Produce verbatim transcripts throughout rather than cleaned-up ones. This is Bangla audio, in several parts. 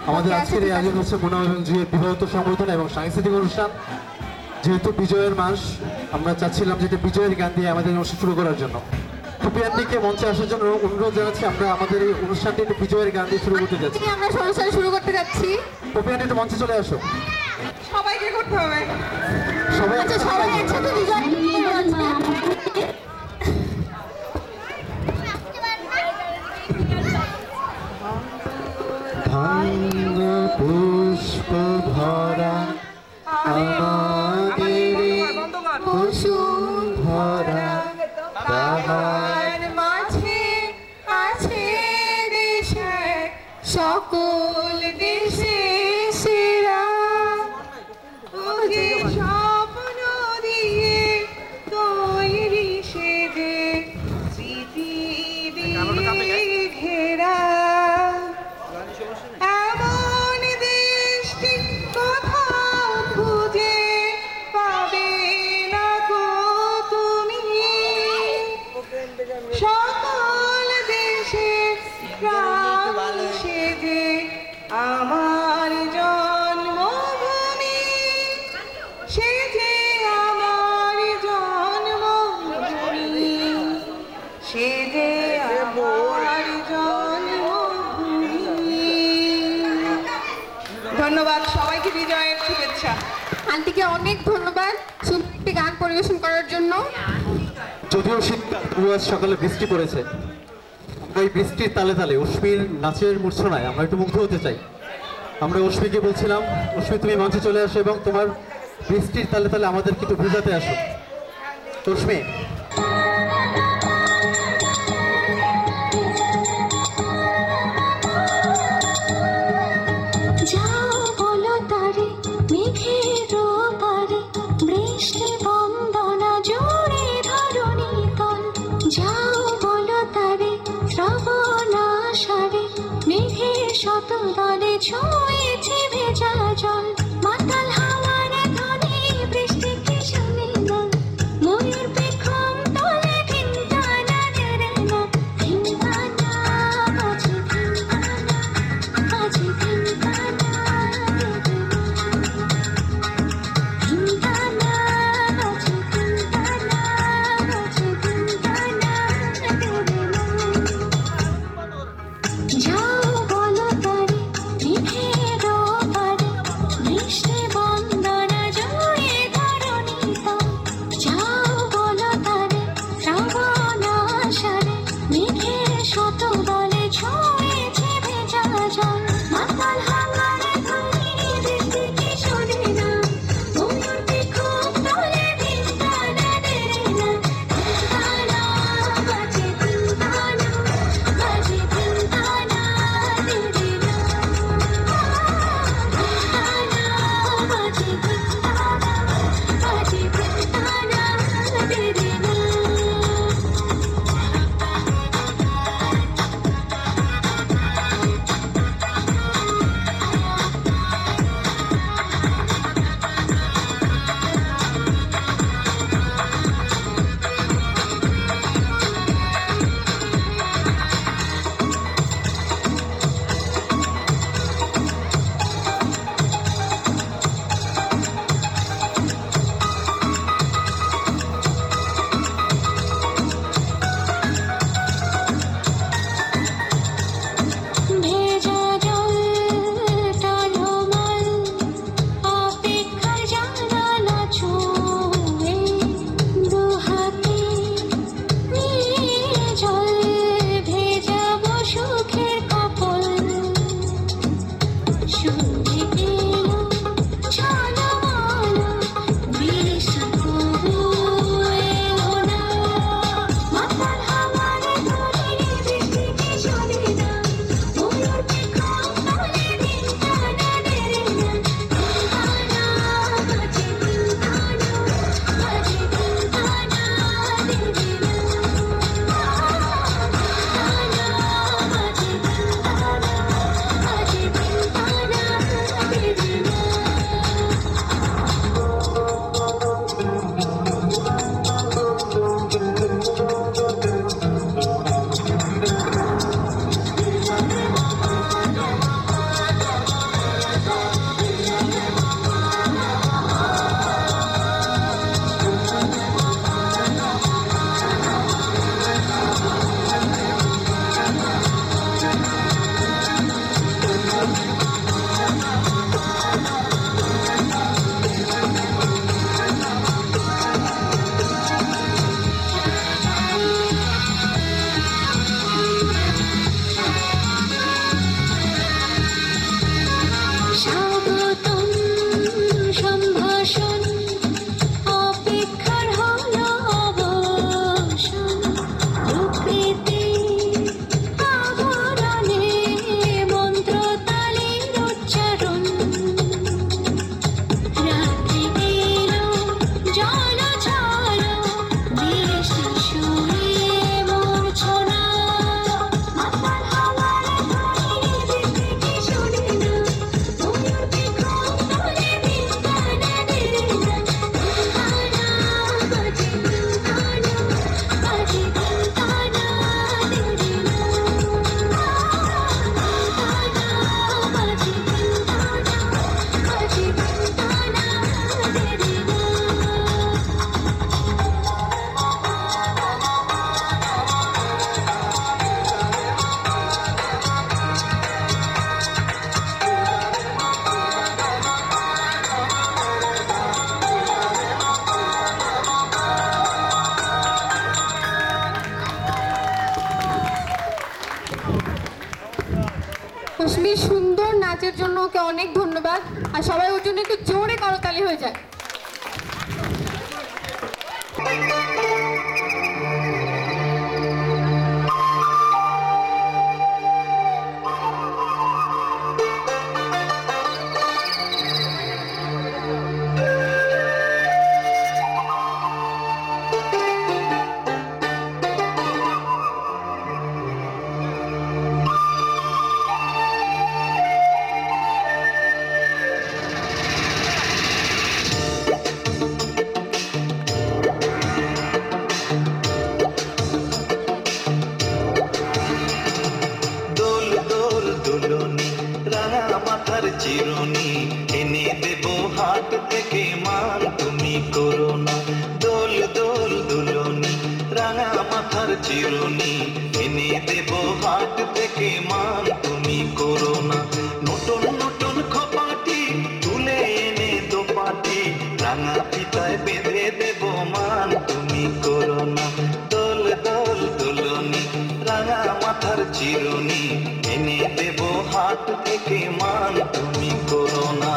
আমাদের আজকের এই আয়োজন হচ্ছে মুনা এবং জুয়ের বিবাহিত সংবর্ধনা এবং সাংস্কৃতিক অনুষ্ঠান। যেহেতু বিজয়ের মাস, আমরা চাচ্ছিলাম যে এটা বিজয়ের গান দিয়ে আমাদের অনুষ্ঠান শুরু করার জন্য। ফুপি আন্টিকে মঞ্চে আসার জন্য অনুরোধ জানাচ্ছি। আমরা আমাদের এই অনুষ্ঠানটি একটু বিজয়ের গান দিয়ে শুরু করতে যাচ্ছি। আমরা অনুষ্ঠান শুরু করতে যাচ্ছি। ফুপি আন্টি একটু মঞ্চে চলে আসো। সবাইকে করতে হবে। সবাই আচ্ছা, সবাই একসাথে বিজয় ভাঙ্গ পুষ্প ভরা আমাদের কুসুম ভরা তাহার মাঝে আছে দেশের সকল দেশে সেরা ও যে স্বপ্ন দিয়ে তৈরি সে যে স্মৃতি দিয়ে ঘেরা এমন দেশটি কোথাও খুঁজে পাবে না গো তুমি। সকল দেশে প্রাণ সে যে আমার জন্মভূমি, সে যে আমার জন্মভূমি, সে যে আমার জন্মভূমি। ধন্যবাদ সবাইকে, বিজয়ের শুভেচ্ছা। আন্টিকে অনেক ধন্যবাদ সুন্দর একটি গান পরিবেশন করার জন্য। যদিও শীতকাল, তবুও আজ সকালে বৃষ্টি পড়েছে। আমরা এই বৃষ্টির তালে তালে অশ্মির নাচের মূর্ছনায় আমরা একটু মুগ্ধ হতে চাই। আমরা অশ্মিকে বলছিলাম, অশ্মি তুমি মঞ্চে চলে আসো এবং তোমার বৃষ্টির তালে তালে আমাদেরকে একটু বোঝাতে আসো। অশ্মি, যাও বলো তারে মেঘের পারে বৃষ্টি বন্দনা জোরে ধরণী তল। যাও বলো তারে শ্রাবণ আষাঢ়ে মেঘের শত দলে ছুঁয়েছে ভেজা জল। মাতাল হাওয়ার ধ্বনি বৃষ্টিকে শুনে না, ময়ূর পেখম তলে ধিনতানা রে না, ধিনতানা বাজে ধিনতানা বাজে ধিনতানা রে ধিনতানা বাজে ধিনতানা বাজে ধিনতানা রে। যাও বলো তারে মেঘের অশ্মির সুন্দর নাচের জন্য ওকে অনেক ধন্যবাদ। আর সবাই ওর জন্য একটু জোরে করতালি হয়ে যায়। চিরুনি এনে দেব হাট থেকে মান তুমি করো না দোল দোল দুলনি রাঙা মাথার চিরুনি এনে দেব হাট থেকে মান তুমি করো না নতুন নতুন খপাটি তুলে এনে দোপাটি রাঙা ফিতায় বেঁধে দেব মান তুমি করো না দোল দোল দুলনি রাঙা মাথার চিরুনি এনে দেব হাট থেকে মান তুমি করো না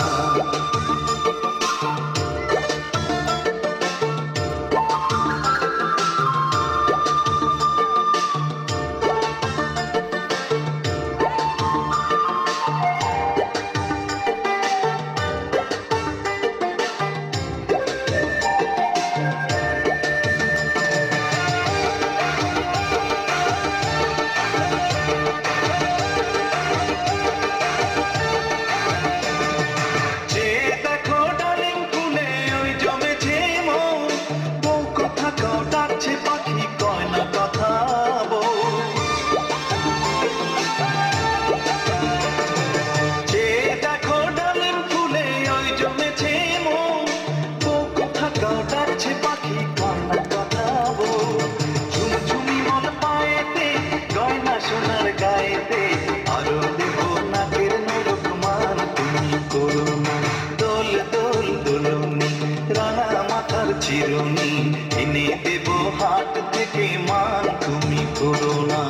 চিরুনি এনে দেব হাট থেকে মান তুমি করো না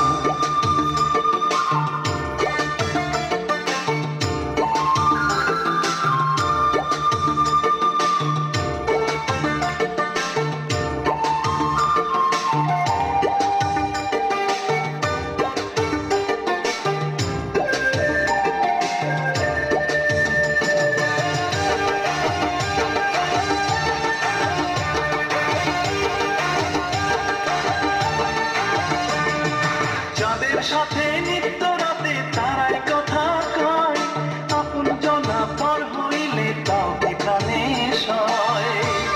সাথে নিত্য রাতে তারাই কথা কয় আপন জনা পর হইলে তাও কি প্রাণে সয়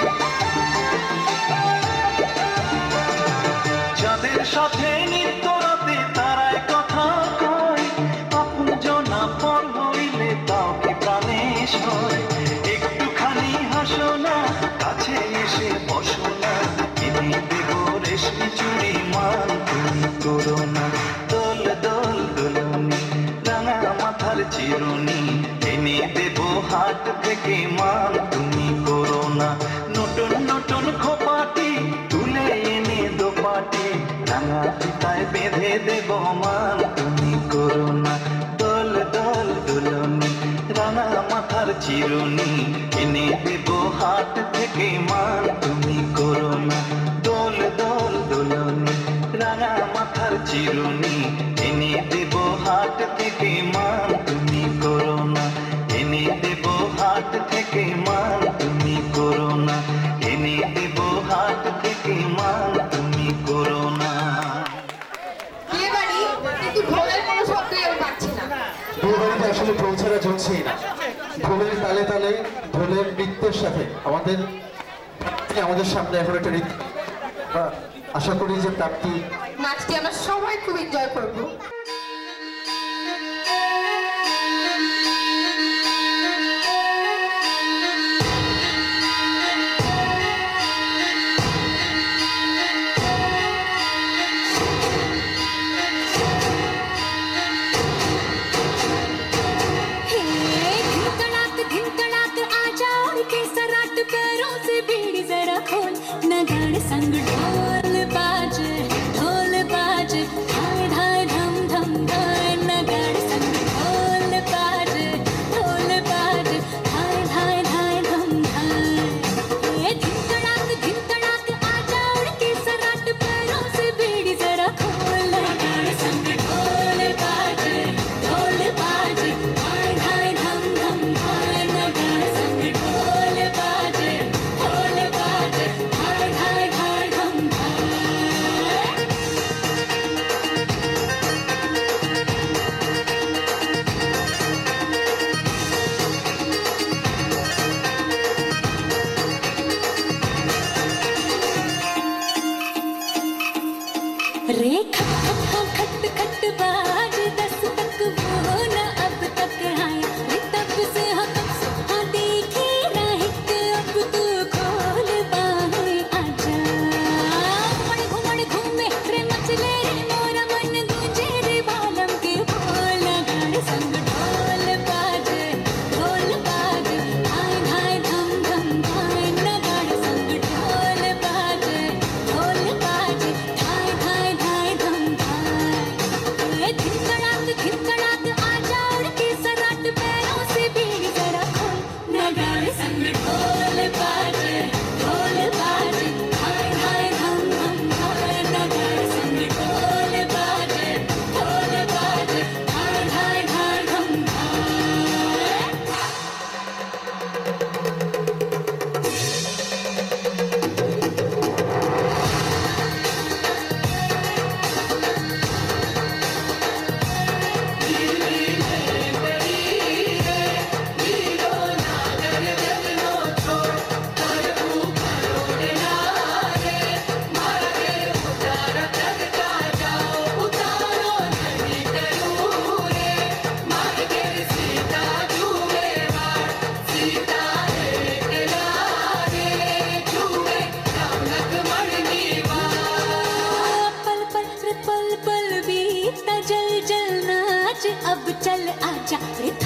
যাদের সাথে নিত্য রাতে তারাই কথা কয় আপন জনা পর হইলে তাও কি প্রাণে সয় একটুখানি হাসো না কাছে এসে বসো না এনে দেব রেশমি চুড়ি মান তুমি করো না চিরুনি এনে দেব হাট থেকে মান তুমি করো না নতুন নতুন খোপাটি তুলে এনে দোপাটি রাঙা ফিতায় বেঁধে দেব মান তুমি করো না দোল দোল দুলনি রাঙা মাথার চিরুনি এনে দেব হাট থেকে মান তুমি করো না দোল দোল দুলনি রাঙা মাথার চিরুনি এনে দেব হাট থেকে মান তুমি করো না এনে দেব হাট থেকে মান তুমি করো না এনে দেব হাট থেকে মান তুমি করো না বিয়ে বাড়ি কিন্তু ঢোলের কোনো শব্দই আমি পাচ্ছি না বিয়ে বাড়িতে আসলে ঢোল ছাড়া চলছেই না ঢোলের তালে তালে ঢোলের নৃত্যের সাথে আমাদের আমাদের সামনে এখন একটা নৃত্য আশা করি যে প্রাপ্তি নাচটি আমরা সবাই খুব এনজয় করবো संग ढोल बाजे ढोल बाजे धाय धाय धम धम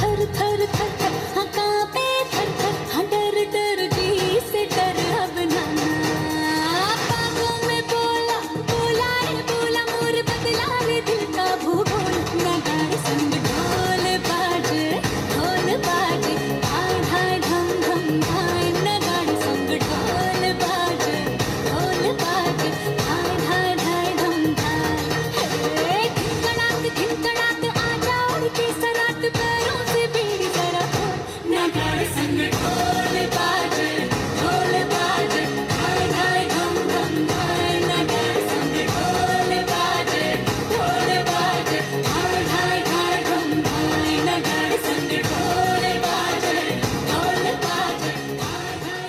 थर थर थर थर हाँ कांपे थर थर हाँ डर डर जी से डर अब नाना बागों में बोला बोला रे बोला मोर बदला रे दिल का भूगोल नगाड़े संग ढोल बाजे ढोल बाजे हाय हाय ढम ढम हाय नगाड़े संग ढोल बाजे ढोल बाजे हाय हाय हाय ढम हाय हे खिंकड़ात खिंकड़ात आ जाओ के सरात पैरों से बेड़ी जरा खोल नगाड़े संग ढोल बाजे ढोल बाजे हाय हाय ढम ढम हाय नगाड़े संग ढोल बाजे ढोल बाजे हाय हाय हाय ढम हाय नगाड़े संग ढोल बाजे ढोल बाजे हाय हाय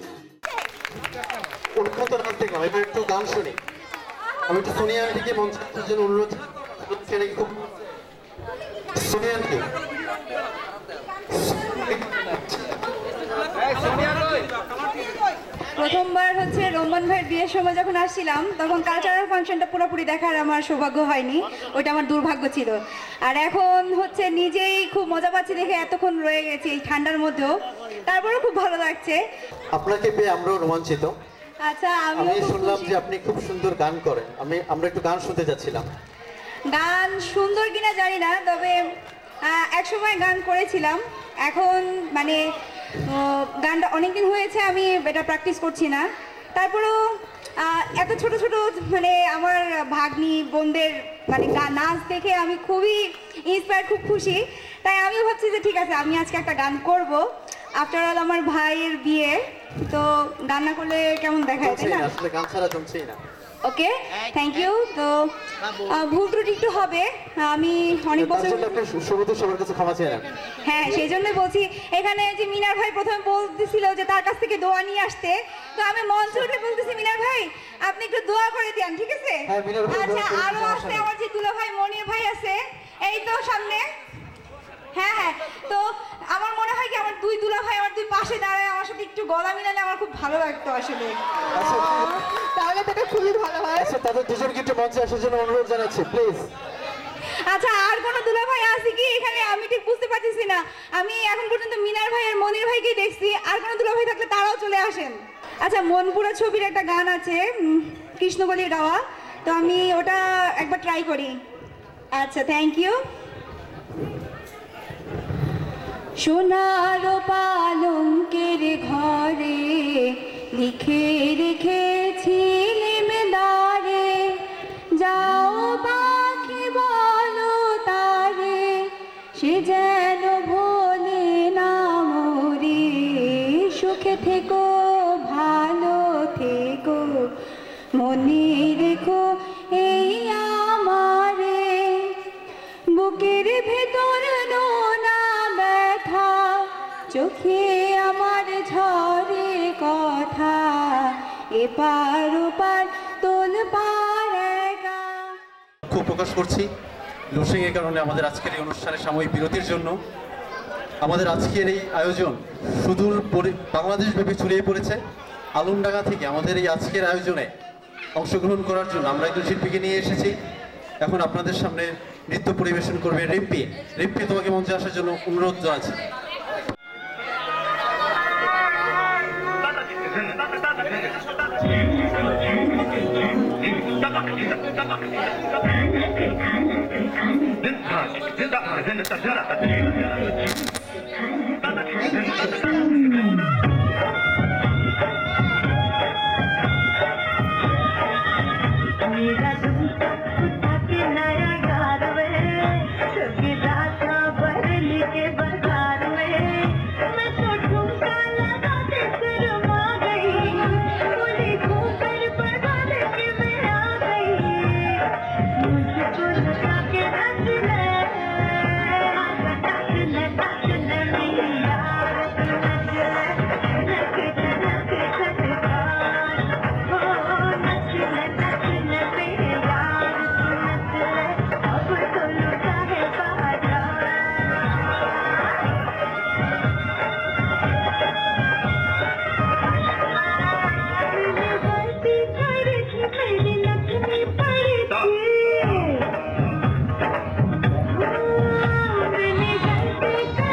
উন্নত নাচ দেখলাম, এবার একটু গান শুনি। আমি একটু সোনিয়া আন্টিকে মঞ্চের জন্য অনুরোধ করছি, নাকি খুব সোনিয়া আন্টি প্রথমবার হচ্ছে রোমান ভাইয়ের বিয়ের সময় যখন আসছিলাম তখন কালচারাল ফাংশনটা পুরোপুরি দেখার আমার সৌভাগ্য হয়নি, ওইটা আমার দুর্ভাগ্য ছিল। আর এখন হচ্ছে নিজেই খুব মজা পাচ্ছি দেখে এতক্ষণ রয়ে গেছি এই ঠান্ডার মধ্যেও, তারপরেও খুব ভালো লাগছে। আপনাকে পেয়ে আমরাও রোমাঞ্চিত। আচ্ছা আমি আমি শুনলাম যে আপনি খুব সুন্দর গান করেন, আমি আমরা একটু গান শুনতে যাচ্ছিলাম। গান সুন্দর কিনা জানি না, তবে আহ, একসময় গান করেছিলাম, এখন মানে আহ, গানটা অনেকদিন হয়েছে আমি এটা প্র্যাকটিস করছি না। তারপরেও আহ, এত ছোট ছোট মানে আমার ভাগ্নি বোনদের মানে গান নাচ দেখে আমি খুবই ইন্সপায়ার, খুব খুশি। তাই আমিও ভাবছি যে ঠিক আছে আমি আজকে একটা গান করব। আফটার অল আমার ভাইয়ের বিয়ে, তো গান না করলে কেমন দেখায়, তাই জমছেই না? না, আসলে গান ছাড়া জমছেই না। Okay, thank you. তো আহ, ভুল ত্রুটি একটু হবে, আমি অনেক তার বছর জন্য আপনি শুরুতে সবার কাছে ক্ষমা চেয়ে নেন। হ্যাঁ সেই জন্যই বলছি। এখানে যে মিনার ভাই প্রথমে বলতেছিল যে তার কাছ থেকে দোয়া নিয়ে আসতে, তো আমি মঞ্চে উঠে বলতেছি মিনার ভাই আপনি একটু দোয়া করে দেন, ঠিক আছে? হ্যাঁ, মিনার ভাই আচ্ছা, দোয়া করে আরো দিন, আছে সমস্যা নেই। আমার যে দুলা ভাই মনির ভাই আছে, এই তো সামনে। হ্যাঁ হ্যাঁ, তো আমার মনে হয় কি আমার দুই দুলা ভাই আমার দুই পাশে দাঁড়ায় আমার সাথে একটু গলা মিলালে আমার খুব ভালো লাগতো আসলে। আচ্ছা, তাহলে তো এটা খুবই ভালো হয়। আচ্ছা তাদের দুজনকে একটু মঞ্চে আসার জন্য অনুরোধ জানাচ্ছি, প্লিজ। আচ্ছা, আর কোনো দুলা ভাই আছে কি এখানে? আমি ঠিক বুঝতে পারতেছি না। আমি এখন পর্যন্ত মিনার ভাই আর মনির ভাইকেই দেখছি, আর কোনো দুলা ভাই থাকলে তারাও চলে আসেন। আচ্ছা, মনপুরা ছবির একটা গান আছে উম, কৃষ্ণবলির গাওয়া, তো আমি ওটা একবার ট্রাই করি। আচ্ছা, থ্যাংক ইউ। সোনার পালঙ্কের ঘরে লিখে রেখেছি নিমদারে, যাও পাখি বলো তারে সে যেন ভোলে না মোরে, সুখে থেকো ভালো থেকো মনে রেখো এই আমারে, বুকের ভেতর নোনা ব্যথা চোখে আমার ঝরে কথা, এপার ওপার তোল পার একা। খুব প্রকাশ করছি লুসিং এর কারণে আমাদের আজকের এই অনুষ্ঠানে সাময়িক বিরতির জন্য। আমাদের আজকের এই আয়োজন সুদূর পরি- বাংলাদেশ ব্যাপী ছড়িয়ে পড়েছে। আলমডাঙ্গা থেকে আমাদের এই আজকের আয়োজনে অংশগ্রহণ করার জন্য আমরা একজন শিল্পীকে নিয়ে এসেছি। এখন আপনাদের সামনে নৃত্য পরিবেশন করবে রিম্পি। রিম্পি, তোমাকে মঞ্চে আসার জন্য অনুরোধ জানাচ্ছি। मेरा तुम के नया घर में सबकी रात बरल के बाजार में मैं तो ठुमका लगाते शर्मा गई, बोली घूमकर बदल के मैं आ गई, मुझको लगा के रख ले रख ले रख ले मेरी यार रख ले रख ले रख ले खटकार हो नच ले नच ले मेरे यार नच ले अब तो लुटा है बाजार गलती करी थी मेरी लक्ष्मी पड़ी थी, मैंने गलती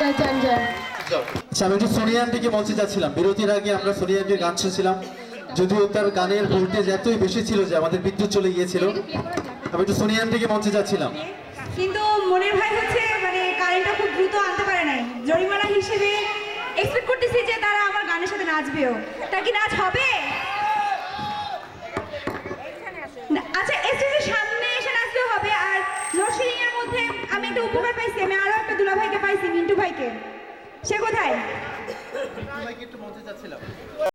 যান যান আচ্ছা, আমি একটু সোনিয়া আন্টিকে মঞ্চে যাচ্ছিলাম। বিরতির আগে আমরা সোনিয়া আন্টির গান শুনছিলাম, যদিও তার গানের ভোল্টেজ এতই বেশি ছিল যে আমাদের বিদ্যুৎ চলে গিয়েছিল। আমি একটু সোনিয়া আন্টিকে মঞ্চে যাচ্ছিলাম। কিন্তু মনির ভাই হচ্ছে মানে কারেন্টটা খুব দ্রুত আনতে পারে নাই, জরিমানা হিসেবে এক্সপেক্ট করতেছি যে তারা আমার গানের সাথে নাচবেও। তা কি নাচ হবে? না, আচ্ছা স্টেজের সামনে এসে নাচলেও হবে। আর লোডশেডিং এর মধ্যে আমি একটা উপকার পাইছি, আমি আরো একটা দুলা ভাইকে পাইছি, মিন্টু ভাইকে। সে কোথায়? একটু মঞ্চে যাচ্ছিলাম।